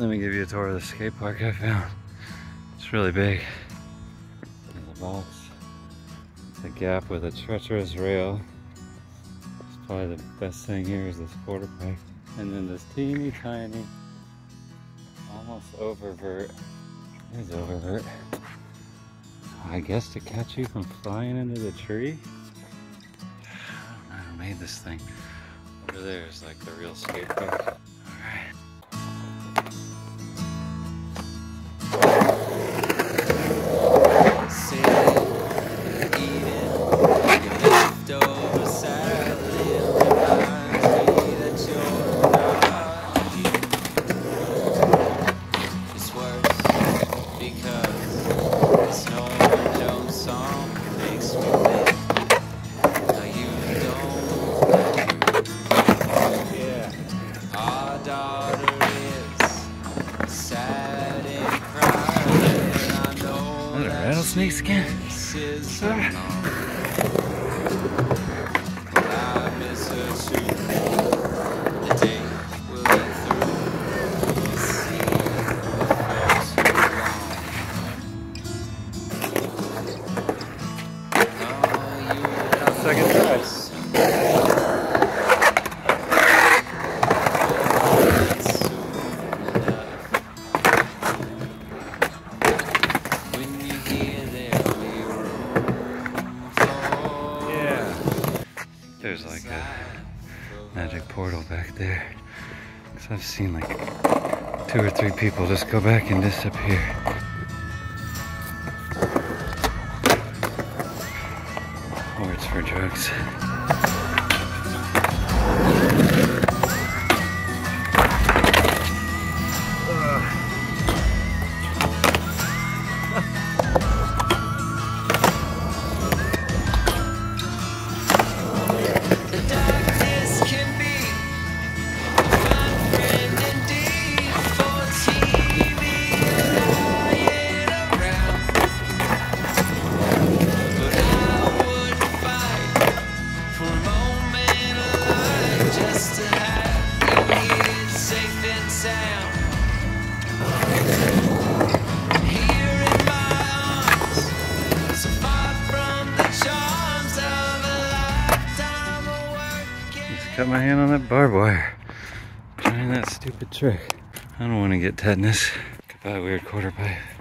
Let me give you a tour of the skate park I found. It's really big. There's a box. It's a gap with a treacherous rail. It's probably the best thing here is this quarter pipe. And then this teeny tiny, almost oververt. There's oververt. I guess to catch you from flying into the tree. I don't know who made this thing. Over there is like the real skate park. Alright. Rattlesnake skin. Second try. There's like a magic portal back there. Cause I've seen like 2 or 3 people just go back and disappear. Or it's for drugs. Cut my hand on that barbed wire. Trying that stupid trick. I don't want to get tetanus. Goodbye, weird quarter pipe.